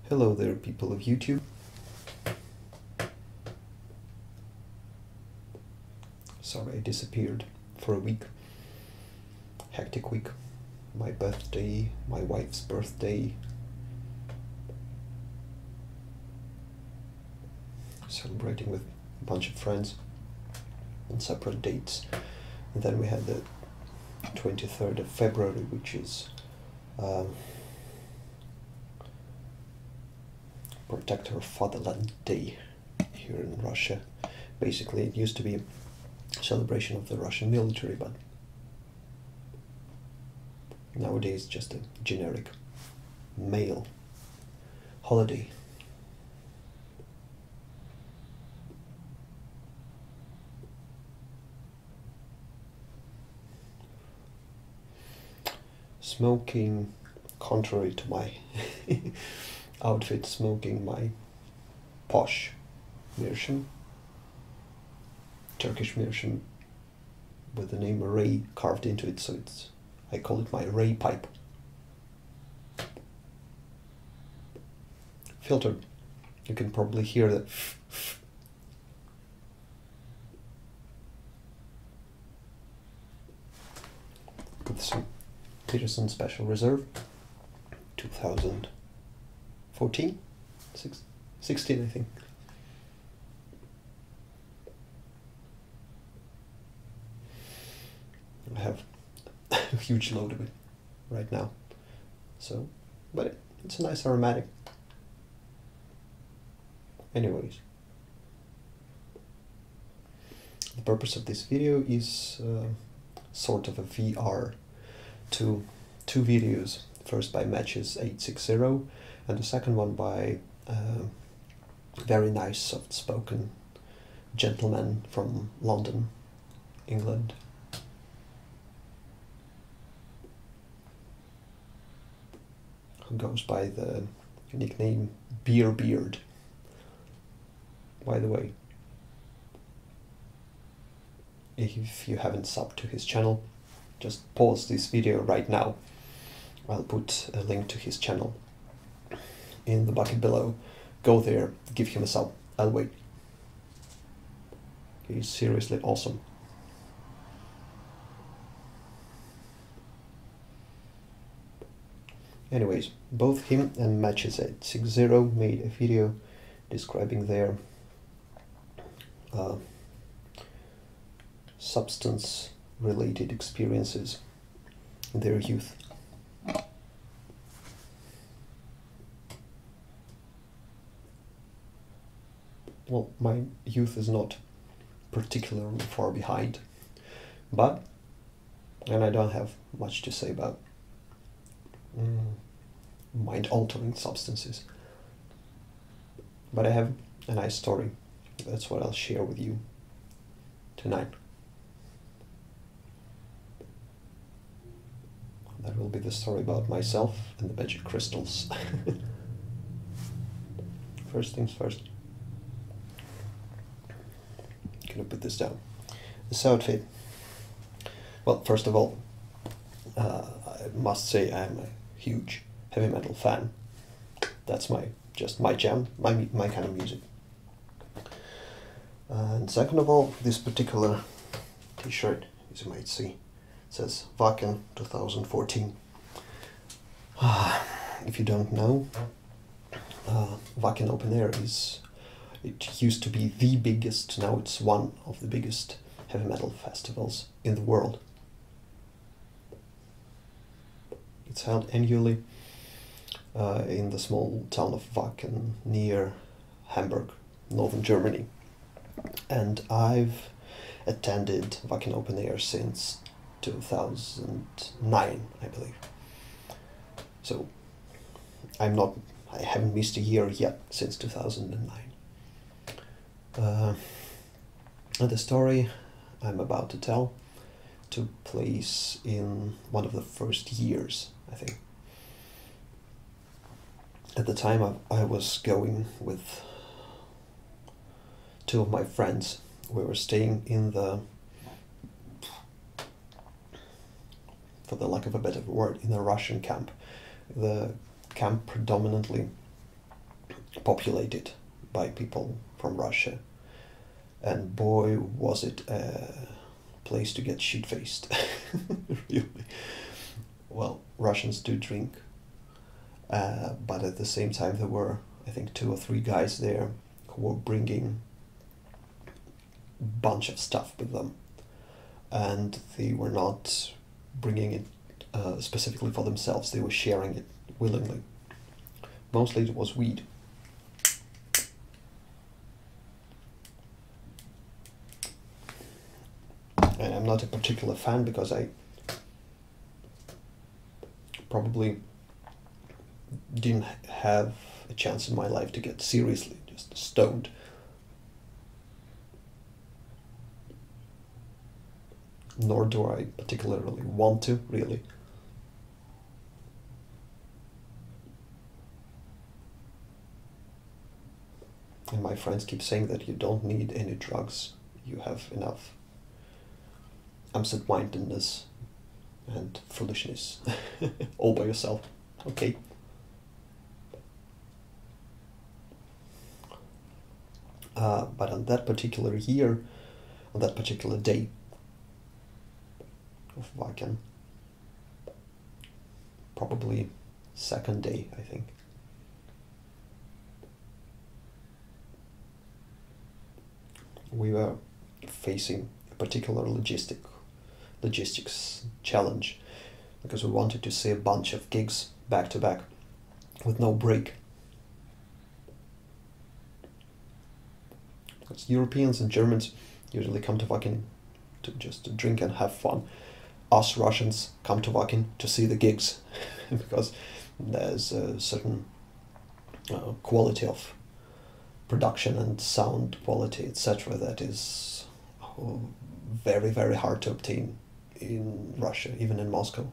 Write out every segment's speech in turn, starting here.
Hello there, people of YouTube. Sorry I disappeared for a week. Hectic week. My birthday, my wife's birthday. Celebrating with a bunch of friends on separate dates. And then we had the 23rd of February, which is Protector of Fatherland Day here in Russia. Basically, it used to be a celebration of the Russian military, but nowadays just a generic male holiday. Smoking, contrary to my outfit, smoking my posh Meerschaum, Turkish Meerschaum with the name Ray carved into it, so I call it my Ray pipe. Filtered. You can probably hear that. With some Peterson Special Reserve 2014, 16 I think. I have a huge load of it right now, so, but it's a nice aromatic. Anyways, the purpose of this video is sort of a VR to two videos, first by Matches860 and the second one by a very nice soft-spoken gentleman from London, England. Who goes by the nickname Beerbeard. By the way, if you haven't subbed to his channel, just pause this video right now. I'll put a link to his channel in the bucket below. Go there, give him a sub. I'll wait. He's seriously awesome. Anyways, both him and Matches860 made a video describing their substance-related experiences in their youth. Well, my youth is not particularly far behind, but, and I don't have much to say about mind-altering substances, but I have a nice story. That's what I'll share with you tonight. That will be the story about myself and the magic crystals. First things first. Gonna put this down. This outfit. Well, first of all, I must say I'm a huge heavy metal fan. That's just my jam, my kind of music. And second of all, this particular t-shirt, as you might see, says Wacken 2014. If you don't know, Wacken Open Air it used to be the biggest, now it's one of the biggest heavy metal festivals in the world. It's held annually in the small town of Wacken near Hamburg, northern Germany. And I've attended Wacken Open Air since 2009, I believe. So I haven't missed a year yet since 2009. And the story I'm about to tell took place in one of the first years, I think. At the time I was going with two of my friends. We were staying in the, for the lack of a better word, in a Russian camp. The camp predominantly populated by people from Russia. And boy, was it a place to get shit-faced. Really. Well, Russians do drink, but at the same time there were, I think, 2 or 3 guys there who were bringing a bunch of stuff with them. And they were not bringing it specifically for themselves, they were sharing it willingly. Mostly it was weed. And I'm not a particular fan because I probably didn't have a chance in my life to get seriously just stoned. Nor do I particularly want to, really. And my friends keep saying that you don't need any drugs, you have enough absent-mindedness and foolishness all by yourself. Okay. But on that particular year, on that particular day of Vaken, probably 2nd day, I think, we were facing a particular logistics challenge, because we wanted to see a bunch of gigs back to back with no break. Because Europeans and Germans usually come to Vaken to just drink and have fun. Us Russians come to Vaken to see the gigs because there's a certain quality of production and sound quality, etc., that is very, very hard to obtain in Russia, even in Moscow.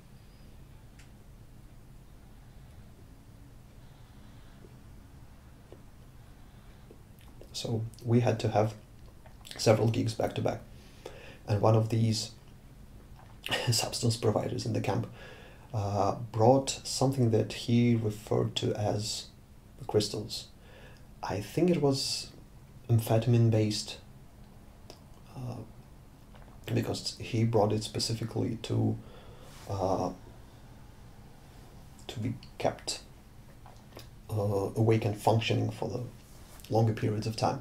So we had to have several gigs back to back, and one of these substance providers in the camp brought something that he referred to as crystals. I think it was amphetamine based, because he brought it specifically to be kept awake and functioning for the longer periods of time.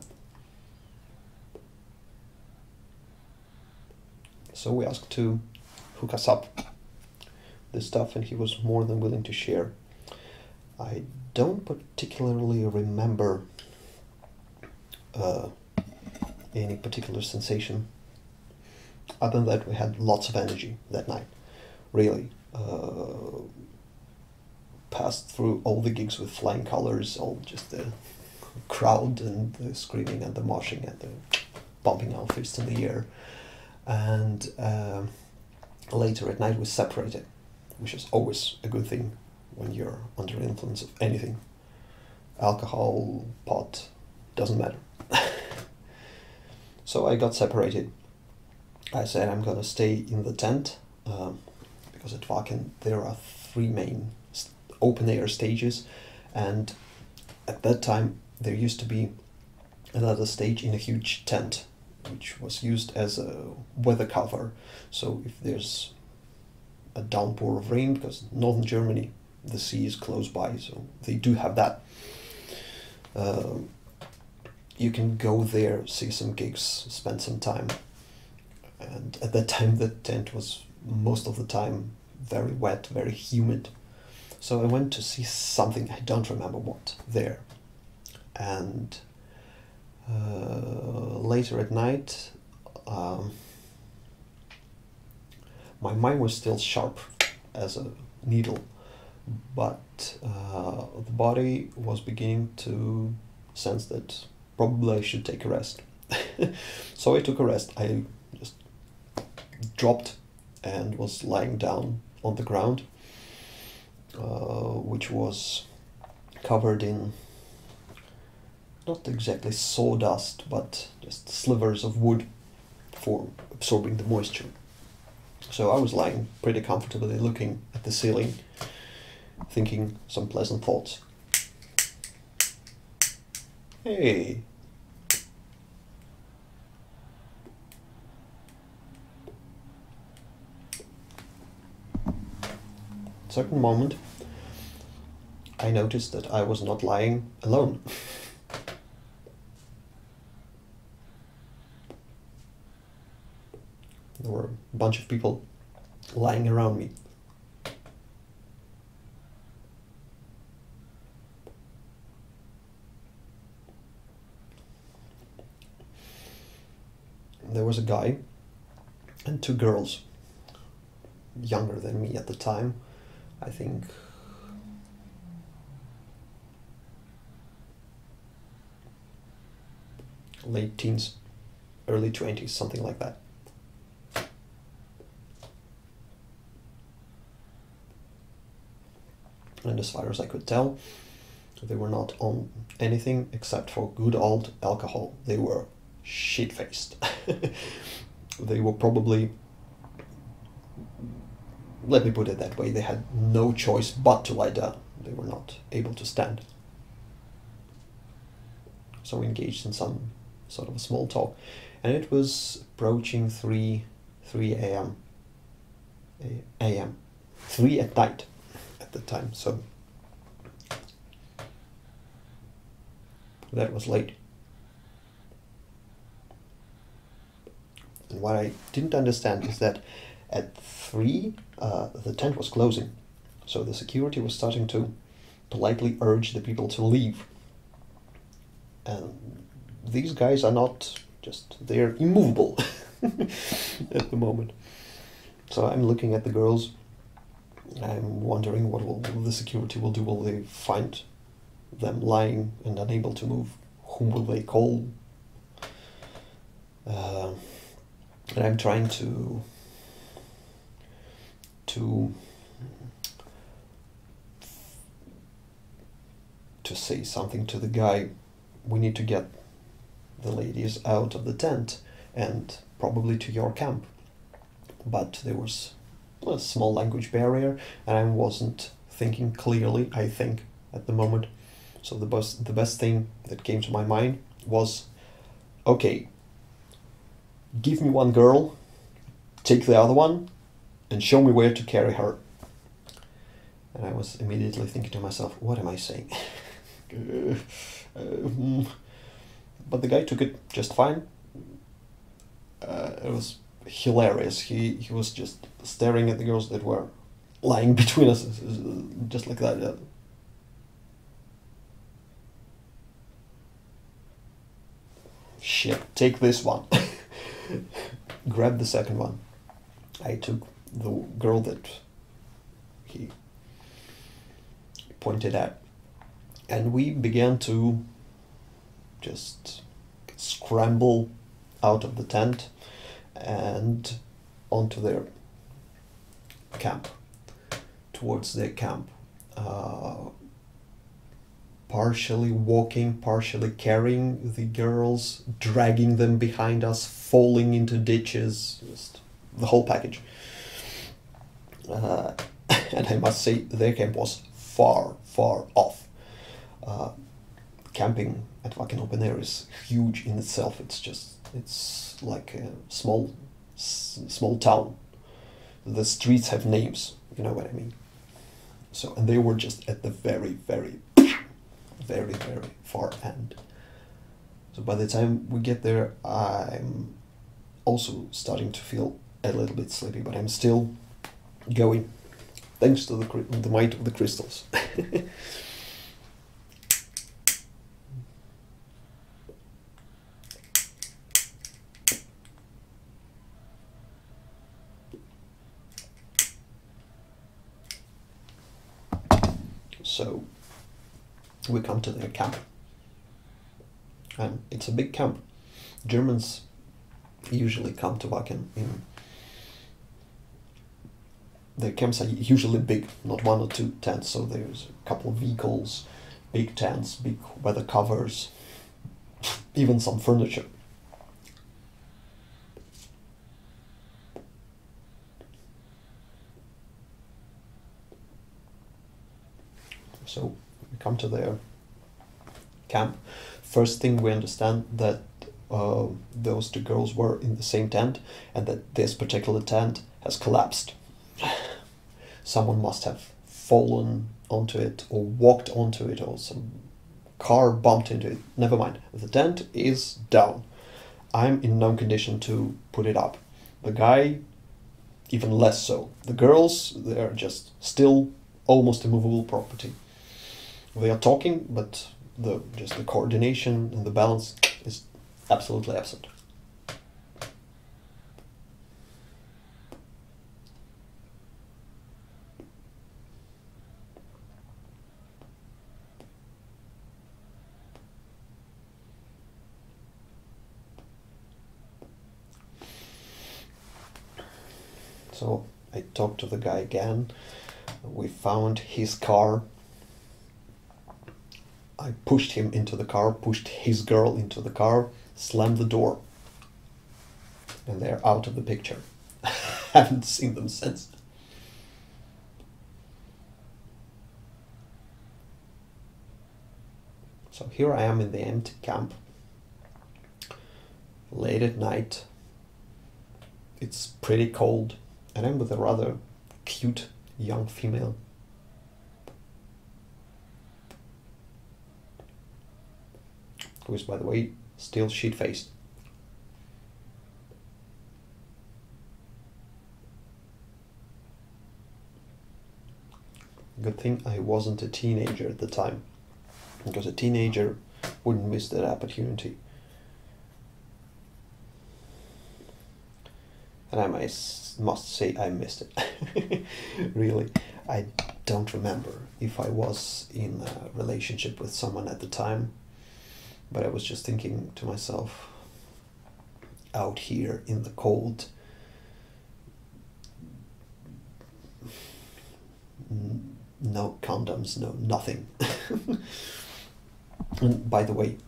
So we asked to hook us up this stuff, and he was more than willing to share. I don't particularly remember any particular sensation, other than that we had lots of energy that night. Really passed through all the gigs with flying colors, all just the crowd and the screaming and the moshing and the bumping our fists in the air. And later at night we separated, which is always a good thing when you're under influence of anything. Alcohol, pot, doesn't matter. So I got separated. I said I'm gonna stay in the tent, because at Vaken there are 3 main open air stages, and at that time there used to be another stage in a huge tent, which was used as a weather cover. So if there's a downpour of rain, because northern Germany, the sea is close by, so they do have that. You can go there, see some gigs, spend some time. And at that time the tent was most of the time very wet, very humid. So I went to see something, I don't remember what, there. And later at night, my mind was still sharp as a needle, but the body was beginning to sense that probably I should take a rest. So I took a rest. I just dropped and was lying down on the ground, which was covered in not exactly sawdust, but just slivers of wood for absorbing the moisture. So I was lying pretty comfortably, looking at the ceiling, thinking some pleasant thoughts. Hey. Certain moment, I noticed that I was not lying alone. There were a bunch of people lying around me. There was a guy and two girls, younger than me at the time, I think late teens, early 20s, something like that. And as far as I could tell, they were not on anything except for good old alcohol. They were shit-faced. They were probably, let me put it that way, they had no choice but to lie down. They were not able to stand. So we engaged in some sort of a small talk, and it was approaching 3 a.m. 3 at night at the time, so that was late. And what I didn't understand is that at 3 the tent was closing, so the security was starting to politely urge the people to leave. And these guys are not just, they're immovable at the moment. So I'm looking at the girls, I'm wondering what will the security will do. Will they find them lying and unable to move? Whom will they call? And I'm trying to say something to the guy. We need to get the ladies out of the tent and probably to your camp. But there was a small language barrier and I wasn't thinking clearly, I think, at the moment. So the best thing that came to my mind was, okay, give me one girl, take the other one, and show me where to carry her. And I was immediately thinking to myself, what am I saying? But the guy took it just fine. It was hilarious. He was just staring at the girls that were lying between us, just like that. Shit, take this one. Grabbed the second one. I took the girl that he pointed at, and we began to just scramble out of the tent and onto their camp, towards their camp. Partially walking, partially carrying the girls, dragging them behind us, falling into ditches, just the whole package. And I must say, their camp was far, far off. Camping at fucking open air is huge in itself. It's like a small town. The streets have names, you know what I mean. So, and they were just at the very, very, very, very far end. So by the time we get there, I'm also starting to feel a little bit sleepy, but I'm still going, thanks to the might of the crystals. So we come to their camp, and it's a big camp. Germans usually come to Wacken in, their camps are usually big, not 1 or 2 tents, so there's a couple of vehicles, big tents, big weather covers, even some furniture. So we come to their camp. First thing we understand that those two girls were in the same tent, and that this particular tent has collapsed. Someone must have fallen onto it or walked onto it, or some car bumped into it. Never mind. The tent is down. I'm in no condition to put it up. The guy, even less so. The girls, they're just still almost immovable property. They are talking, but just the coordination and the balance is absolutely absent. So I talked to the guy again. We found his car. I pushed him into the car, pushed his girl into the car, slammed the door. And they're out of the picture. Haven't seen them since. So here I am in the empty camp. Late at night. It's pretty cold. And I'm with a rather cute young female. Who is, by the way, still shit-faced. Good thing I wasn't a teenager at the time, because a teenager wouldn't miss that opportunity. And I must say I missed it. Really, I don't remember if I was in a relationship with someone at the time, but I was just thinking to myself, out here in the cold, no condoms, no nothing. And by the way,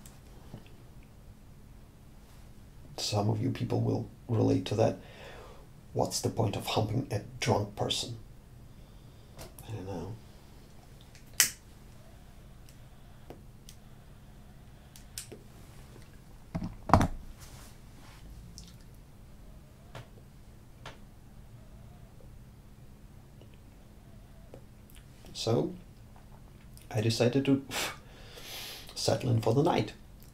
some of you people will relate to that. What's the point of humping a drunk person? I don't know. So I decided to settle in for the night.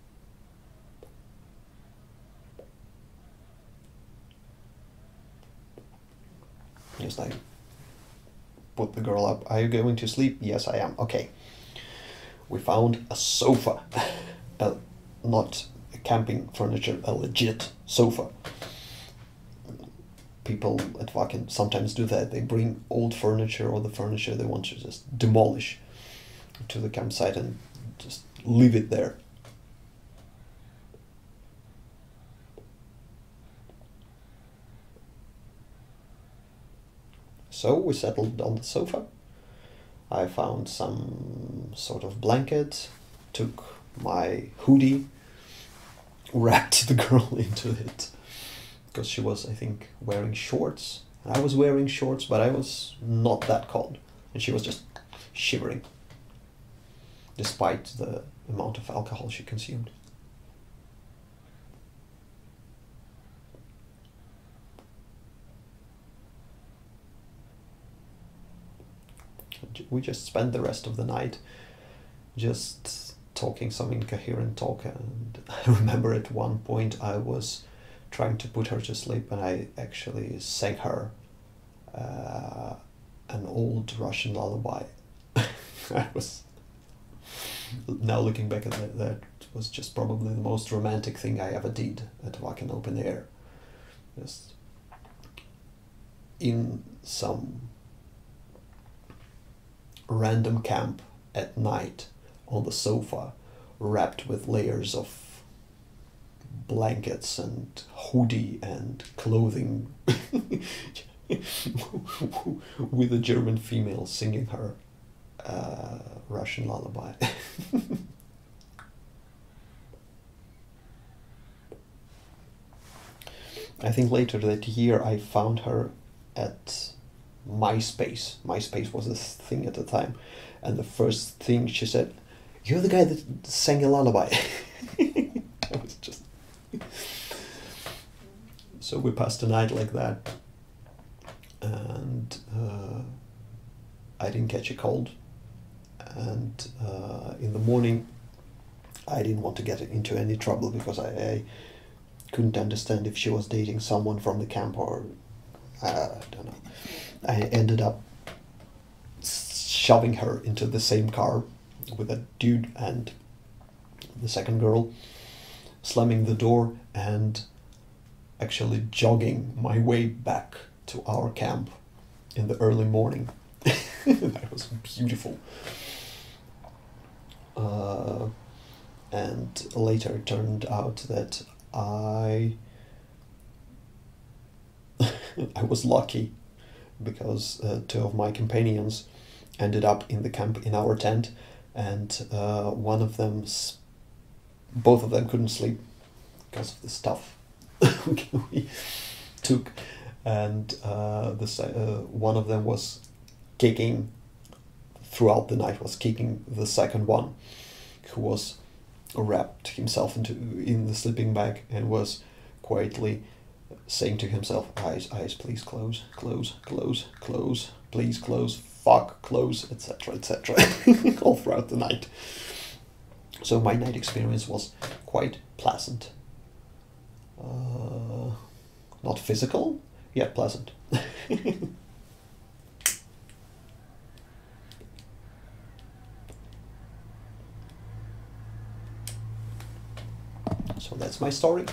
Just I put the girl up. Are you going to sleep? Yes, I am. Okay. We found a sofa. Not a camping furniture, a legit sofa. People at Vaken sometimes do that. They bring old furniture or the furniture they want to just demolish to the campsite and just leave it there. So we settled on the sofa. I found some sort of blanket, took my hoodie, wrapped the girl into it, because she was, I think, wearing shorts. And I was wearing shorts, but I was not that cold. And she was just shivering, despite the amount of alcohol she consumed. We just spent the rest of the night just talking some incoherent talk, and I remember at one point I was trying to put her to sleep and I actually sang her an old Russian lullaby. I was, now looking back at that, that was just probably the most romantic thing I ever did at Vaken open air. Just in some random camp at night on the sofa, wrapped with layers of blankets and hoodie and clothing, with a German female singing her Russian lullaby. I think later that year I found her at MySpace. MySpace was a thing at the time, and the first thing she said, "You're the guy that sang a lullaby." I was just... So we passed the night like that, and I didn't catch a cold, and in the morning I didn't want to get into any trouble because I couldn't understand if she was dating someone from the camp or I don't know. I ended up shoving her into the same car with a dude and the second girl, slamming the door and actually jogging my way back to our camp in the early morning. That was beautiful. And later it turned out that I was lucky because two of my companions ended up in the camp in our tent, and one of them, both of them couldn't sleep because of the stuff we took, and one of them was kicking throughout the night, was kicking the second one, who was wrapped himself in the sleeping bag and was quietly saying to himself, eyes, eyes, please close, close, close, close, please close, fuck, close, etc., etc., all throughout the night. So my night experience was quite pleasant. Not physical, yet pleasant. So that's my story.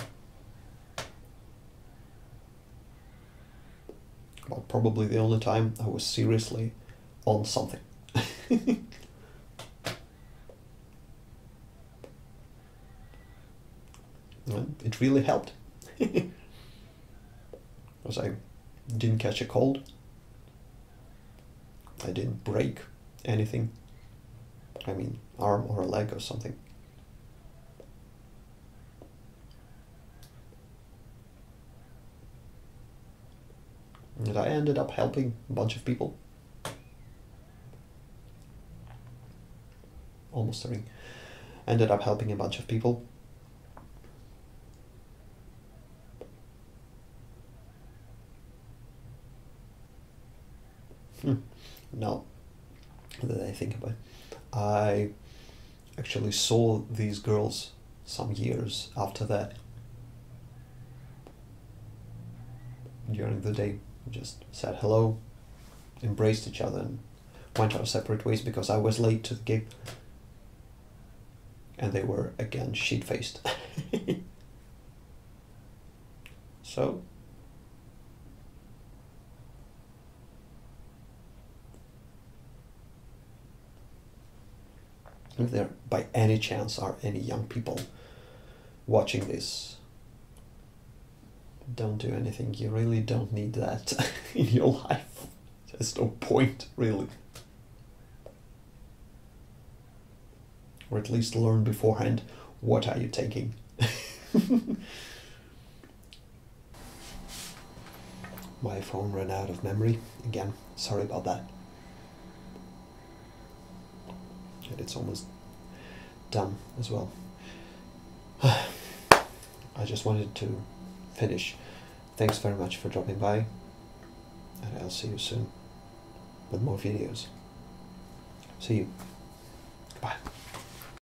Well, probably the only time I was seriously on something. And it really helped. Because I didn't catch a cold. I didn't break anything. I mean, arm or a leg or something. And I ended up helping a bunch of people. Almost starting. Ended up helping a bunch of people. Now that I think about it, I actually saw these girls some years after that. During the day, we just said hello, embraced each other, and went our separate ways because I was late to the gig. And they were again shit-faced. So, if there by any chance are any young people watching this, don't do anything. You really don't need that in your life. There's no point, really. Or at least learn beforehand, what are you taking? My phone ran out of memory. Again, sorry about that. And it's almost done as well. I just wanted to finish. Thanks very much for dropping by, and I'll see you soon with more videos. See you.